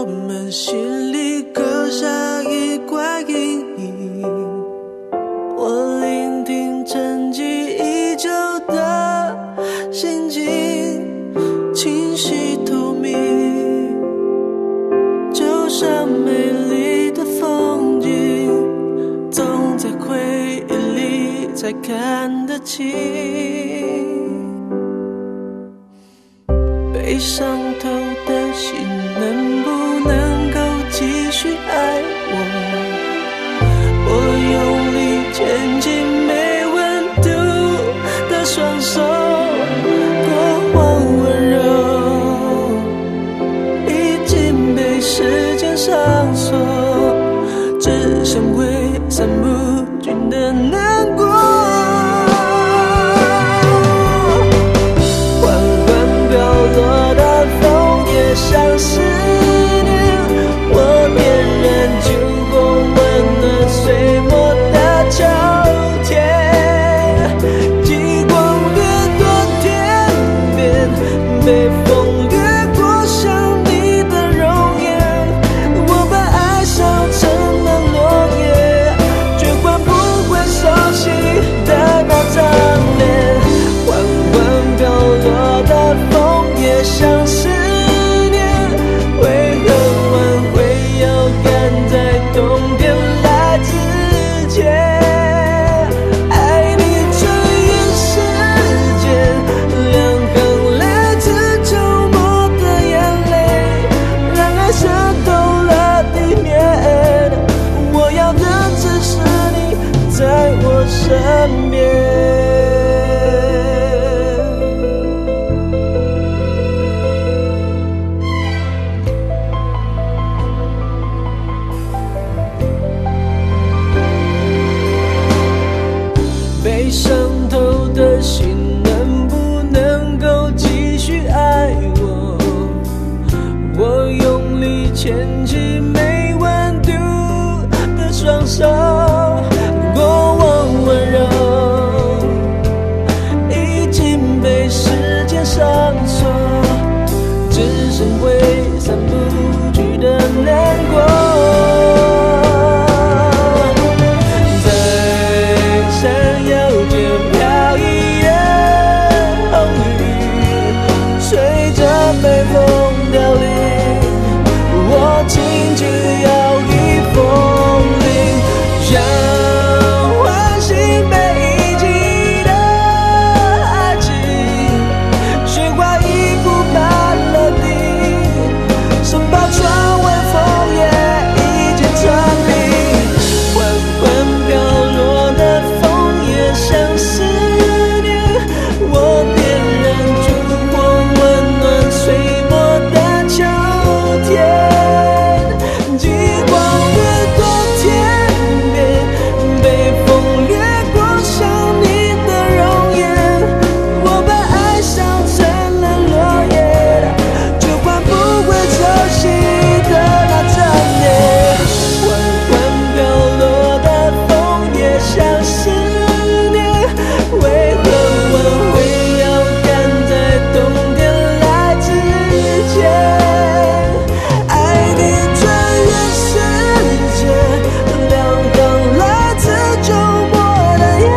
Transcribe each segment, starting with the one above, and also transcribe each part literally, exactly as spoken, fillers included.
我们心里刻下一块阴影。我聆听沉寂已久的心情，清晰透明，就像美丽的风景，总在回忆里才看得清。被伤透的心能不能够继续爱我？我用力牵紧没温度的双手，过往温柔已经被时间上锁，只剩挥散不尽的难过。缓缓飘落的枫叶像思念，我点燃烛火温暖岁末的秋天，极光掠过天边，被风掠过想你的容颜。我把爱烧成了落叶，却换不回熟悉的那张脸。缓缓飘落的枫叶像思念，为何挽回要赶在冬天来之前？爱你穿越时间，两行来自周末的眼泪，让爱渗透了地面。我要的只是你在我身边。被伤透的心能不能够继续爱我？我用力牵起没温度的双手，过往温柔已经被时间上锁，只剩挥散不去的难过。被风凋零，我轻轻摇曳风铃，让唤醒被遗弃的爱情。雪花已铺满了地，生怕窗外枫叶已经成冰。缓缓飘落的枫叶像思念，我点燃烛火温暖岁末的秋天，极光掠过天边，被风掠过想你的容颜。我把爱烧成了落叶，就换不回熟悉的那张脸。缓缓飘落的枫叶像思念，为何挽回要赶在冬天来之前？爱你穿越世界，两行来自周末的眼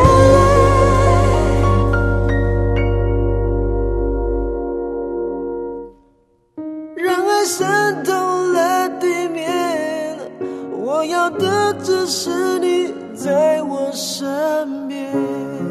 泪，让爱渗透了地面。我要的只是你在我身边。